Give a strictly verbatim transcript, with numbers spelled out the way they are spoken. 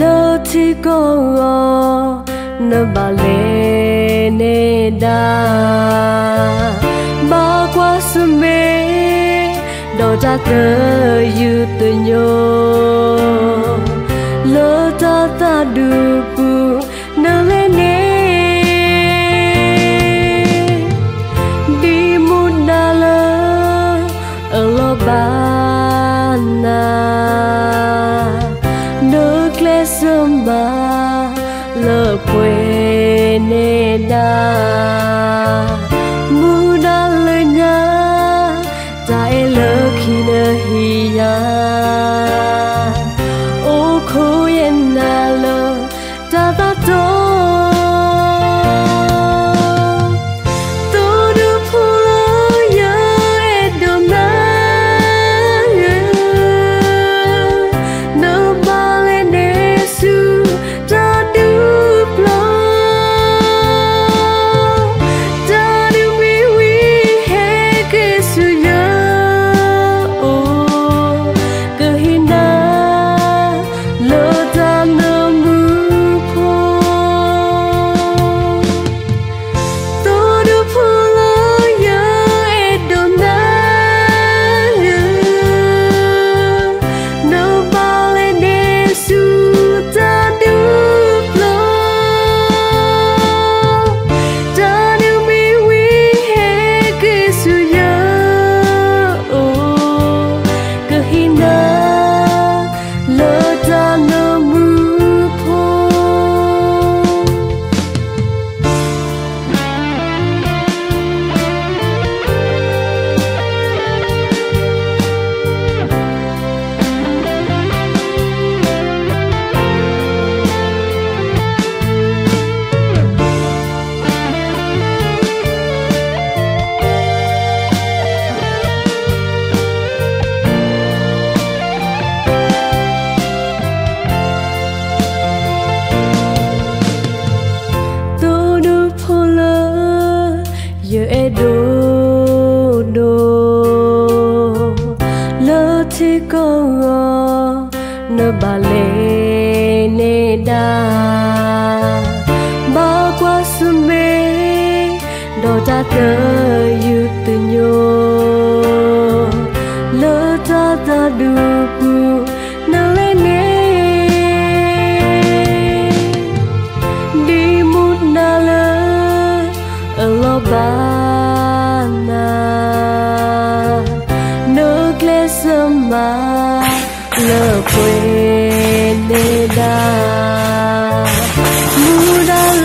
lỡ thì có nỡ bà lệ nê đa ba qua sớm mê đò ra tơ yu tơ nhô lỡ ta ta du pu nỡ lê nê đi một đà lỡ ở lo ba na nỡ kle sớm ba lỡ quê nê đa mu đa lời nhá tại lỡ khi nỡ hi ya ô khô yên na lỡ ta ta to tôi đưa phụ lỡ nhớ em đừng nắng nỡ ba lên nê su ta đưa lo ta đưa mi vi hết cái su nhớ ô cơ hin na lỡ ta nỡ mưa phô tôi đưa phụ lỡ nhớ em đừng nắng nỡ ba lên nê su ta đưa lo ta đưa mi vi hết cái su nhớ ô cơ hin na lỡ ta nỡ mưa phô tôi đưa phụ lỡ giờ e đô đô lỡ thì có nỡ bà lệ nê đa ba qua sớm mê đò ta tơ yu tơ nhô lỡ ta ta du pu nỡ lên nê đi một đà lỡ ở lo ba na nỡ kle sớm ba lỡ quê nê đa mu đà